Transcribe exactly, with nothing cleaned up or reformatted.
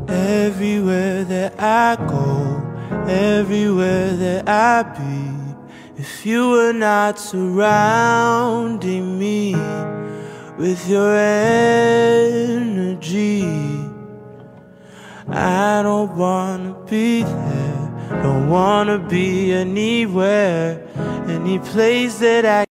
Everywhere that I go, everywhere that I be, if you were not surrounding me with your energy, I don't wanna be there, don't wanna be anywhere, any place that I